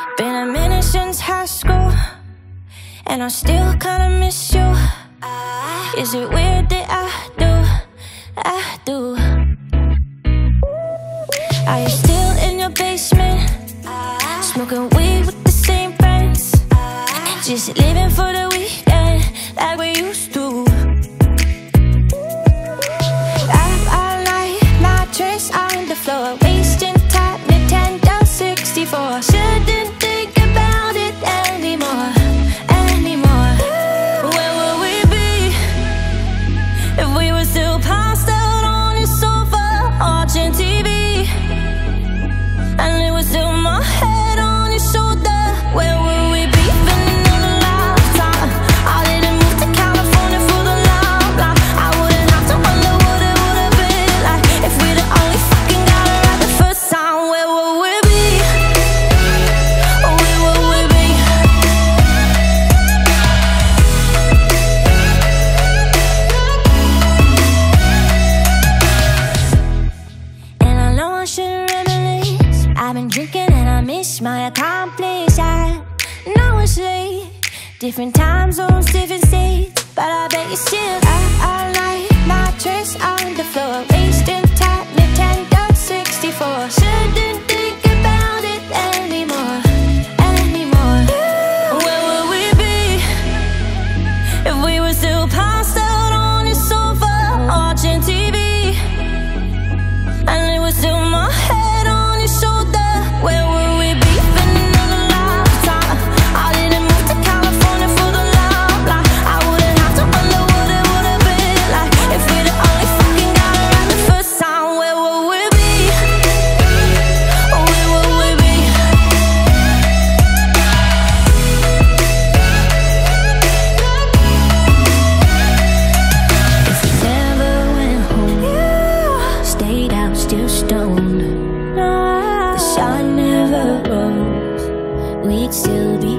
Been a minute since high school, and I still kinda miss you. Is it weird that I do? Are you still in your basement, smoking weed with the same friends, just living for the weekend like we used to? Up all night, mattress on the floor, wasting time, Nintendo 64. Shouldn't think about it anymore. Where would we be if we were still passed out on the sofa watching TV, and it was still my head on your shoulder? Where would we be? Been another lifetime. I didn't move to California for the love life. I wouldn't have to wonder what it would have been like if we'd have only fucking got it right the first time. Where would we be? Where would we be? And I know I shouldn't reminisce. I've been drinking and I miss my accomplice. I know it's late, different time zones, different states, but I bet you still up all night, mattress on the floor, wasting time, Nintendo 64. Shouldn't think about it anymore. Where would we be if we were still passed out on the sofa watching TV, and it was still my head on your shoulder? Where would we be? Been another lifetime. I didn't move to California for the love life. I wouldn't have to wonder what it would have been like if we'd have only fucking got it right the first time. Where would we be? Where would we be? If we never went home, stayed out still stoned, the sun never rose, we'd still be